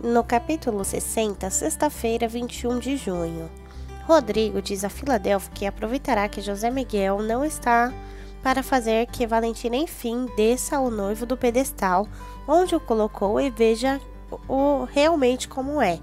No capítulo 60, sexta-feira, 21 de junho. Rodrigo diz a Filadélfia que aproveitará que José Miguel não está para fazer que Valentina enfim desça o noivo do pedestal onde o colocou e veja o realmente como é.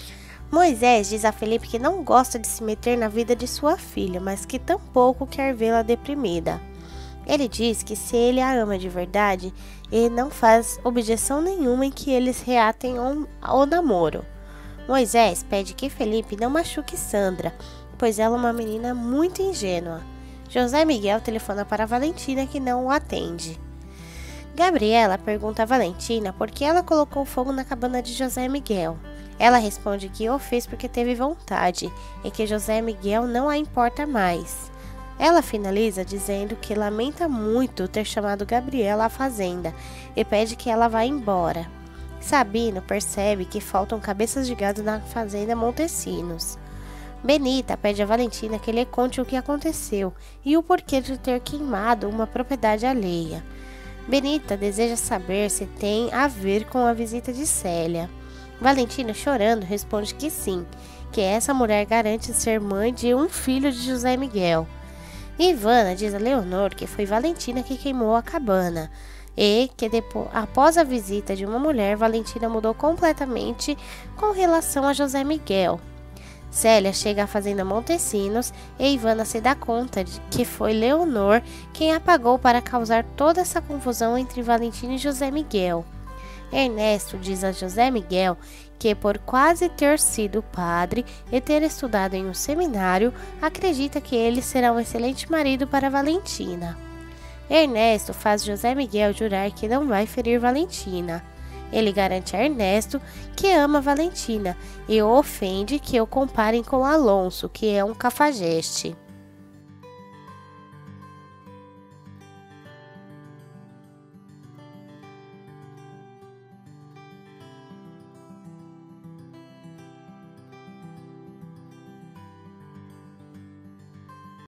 Moisés diz a Felipe que não gosta de se meter na vida de sua filha, mas que tampouco quer vê-la deprimida. Ele diz que se ele a ama de verdade, ele não faz objeção nenhuma em que eles reatem o namoro. Moisés pede que Felipe não machuque Sandra, pois ela é uma menina muito ingênua. José Miguel telefona para Valentina, que não o atende. Gabriela pergunta a Valentina por que ela colocou fogo na cabana de José Miguel. Ela responde que o fez porque teve vontade e que José Miguel não a importa mais. Ela finaliza dizendo que lamenta muito ter chamado Gabriela à fazenda e pede que ela vá embora. Sabino percebe que faltam cabeças de gado na fazenda Montesinos. Benita pede a Valentina que lhe conte o que aconteceu e o porquê de ter queimado uma propriedade alheia. Benita deseja saber se tem a ver com a visita de Célia. Valentina, chorando, responde que sim, que essa mulher garante ser mãe de um filho de José Miguel. Ivana diz a Leonor que foi Valentina que queimou a cabana e que após a visita de uma mulher, Valentina mudou completamente com relação a José Miguel. Célia chega à fazenda Montesinos e Ivana se dá conta de que foi Leonor quem a pagou para causar toda essa confusão entre Valentina e José Miguel. Ernesto diz a José Miguel que, por quase ter sido padre e ter estudado em um seminário, acredita que ele será um excelente marido para Valentina. Ernesto faz José Miguel jurar que não vai ferir Valentina. Ele garante a Ernesto que ama Valentina e o ofende que o comparem com Alonso, que é um cafajeste.